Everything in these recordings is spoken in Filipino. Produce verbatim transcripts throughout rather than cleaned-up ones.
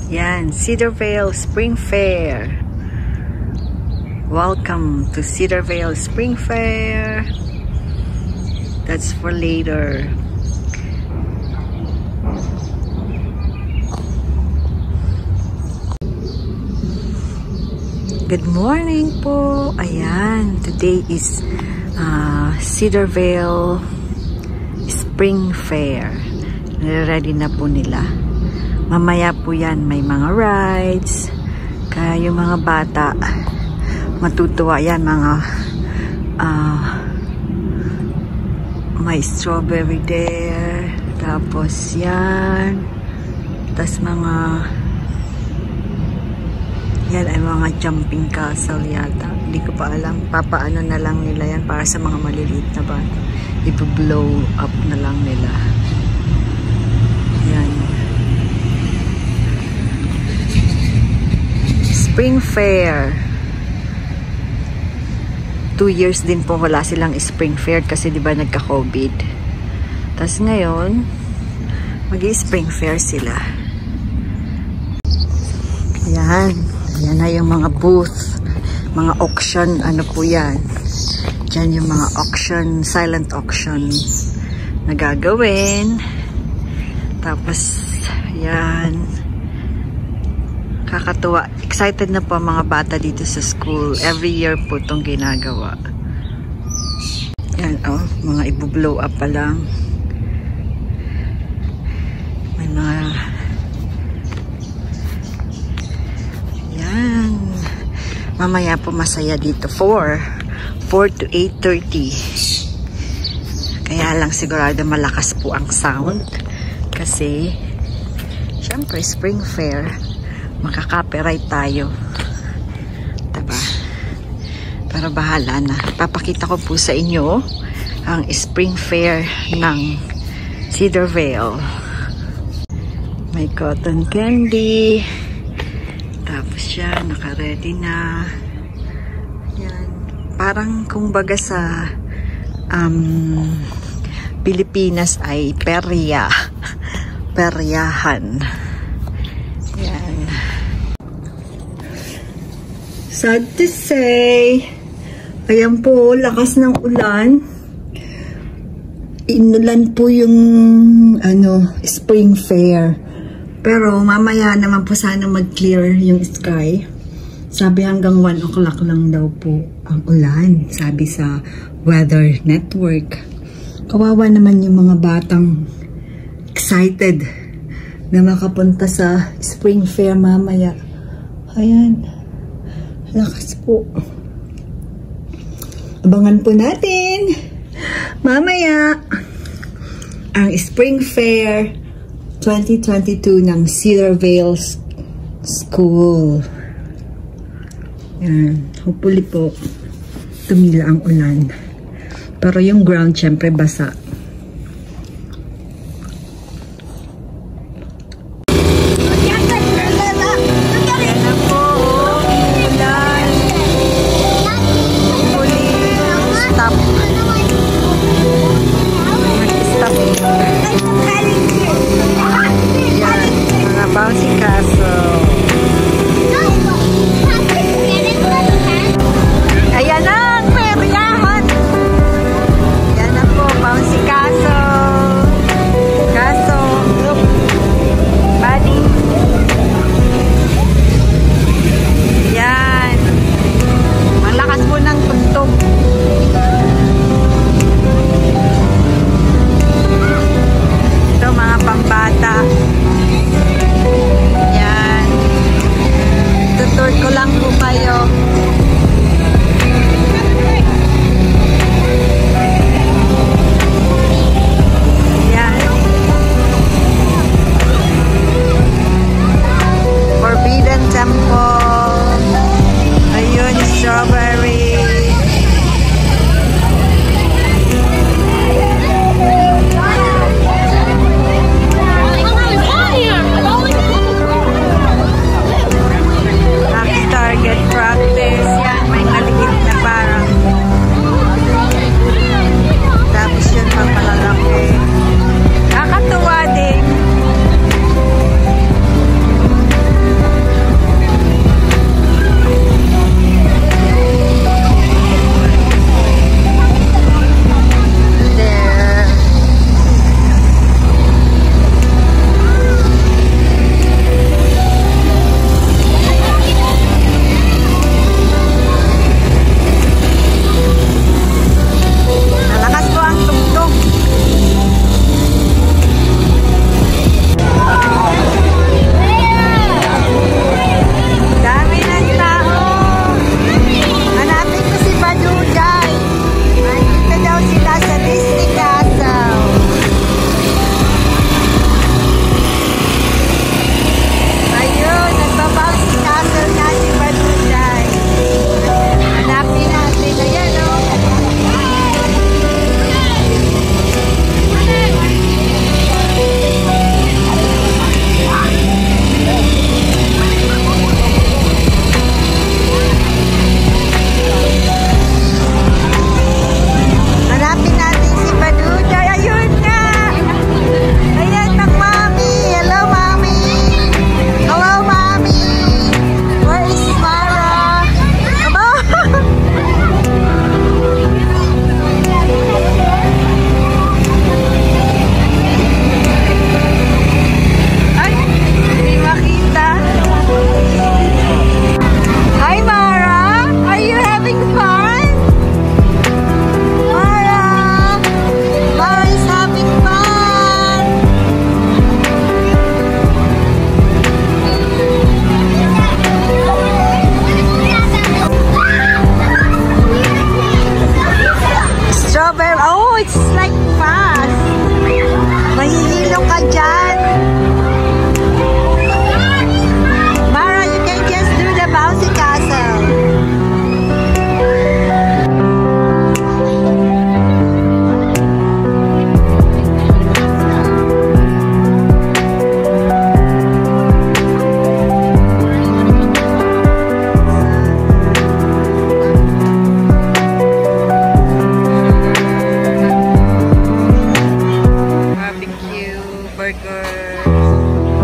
Yan, Cedarvale Spring Fair. Welcome to Cedarvale Spring Fair. That's for later. Good morning po. Ayan, today is uh, Cedarvale Spring Fair. Ready na po nila. Mamaya po yan, may mga rides. Kaya yung mga bata, matutuwa yan, mga uh, may strawberry there. Tapos yan. Tapos mga yan ay mga jumping castle yata. Hindi ko pa alam. Papaano na lang nila yan para sa mga maliliit na bata. Ipo-blow up na lang nila. Yan. Spring Fair. Two years din po wala silang Spring Fair kasi di ba nagka-COVID. Tapos ngayon, mag-i-Spring Fair sila. Ayan. Ayan na yung mga booth, mga auction, ano po yan. Diyan yung mga auction, silent auction na gagawin. Tapos, yan. Kakatuwa. Excited na po ang mga bata dito sa school. Every year po itong ginagawa. Yan, oh, mga ibu-blow up pa lang. May mga yan. Mamaya po masaya dito. four to eight thirty. Kaya lang sigurado malakas po ang sound. Kasi, syempre, Spring Fair, makaka-copyright tayo. Diba? Pero bahala na. Papakita ko po sa inyo ang Spring Fair ng Cedarvale. May cotton candy. Tapos siya, naka-ready na. Yan. Parang kung baga sa um, Pilipinas ay perya. Peryahan. Yan. Sad to say, ayan po, lakas ng ulan. Inulan po yung ano, Spring Fair. Pero mamaya naman po sana mag-clear yung sky. Sabi hanggang one o'clock lang daw po ang ulan. Sabi sa Weather Network. Kawawa naman yung mga batang excited na makapunta sa Spring Fair mamaya. Ayan. Lakas po. Abangan po natin mamaya ang Spring Fair twenty twenty-two ng Cedarvale School. Yan. Hopefully po tumila ang ulan. Pero yung ground syempre basa. Bouncy Castle. Ayan na, peryahan. Ayan na po, Bouncy Castle. Castle. Look. Buddy. Ayan. Malakas po ng tugtog. burger.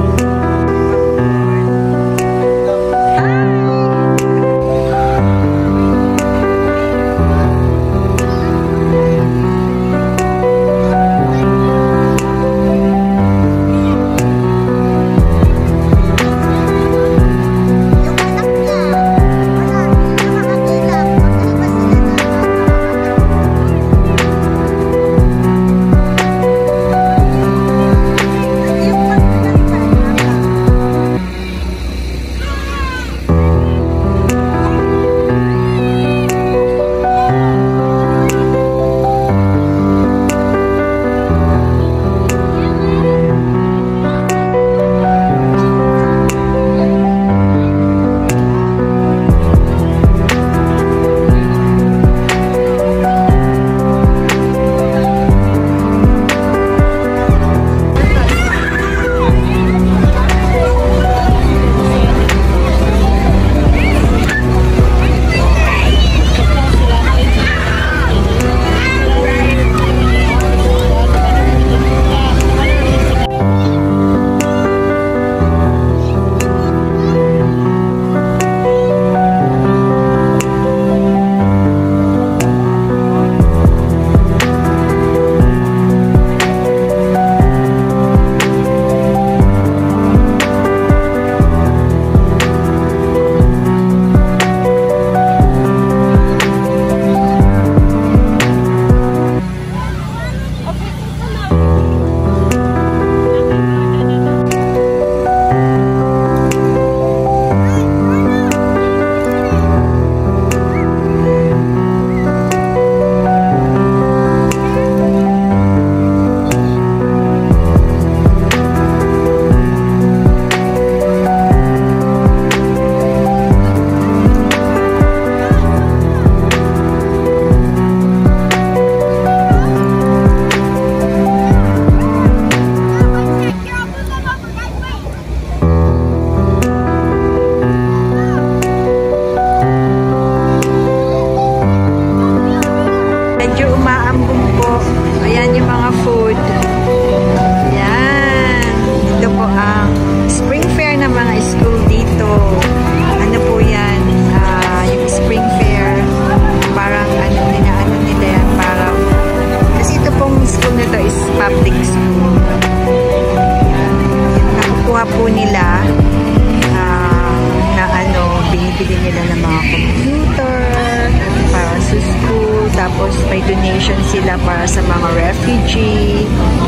Tapos may donation sila para sa mga refugee.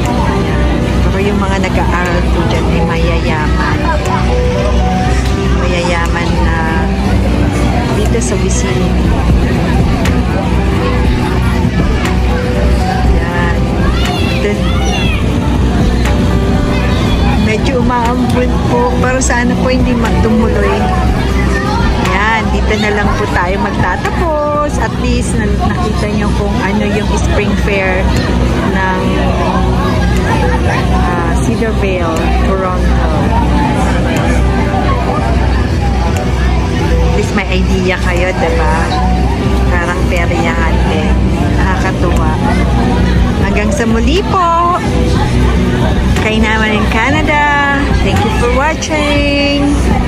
Pero yung mga nag-aaral po dyan ay mayayaman. Mayayaman na dito sa Wisin. Yan. Then, medyo umaambon po. Pero sana po hindi matumuloy. Yan. Dito na lang po tayo magtatapos. At least nakita nyo kung ano yung spring fair ng uh, Cedar Vale, Toronto. At least may idea kayo, diba? Parang peryahan din. Nakakatuwa. Hanggang sa muli po. Kay naman in Canada. Thank you for watching.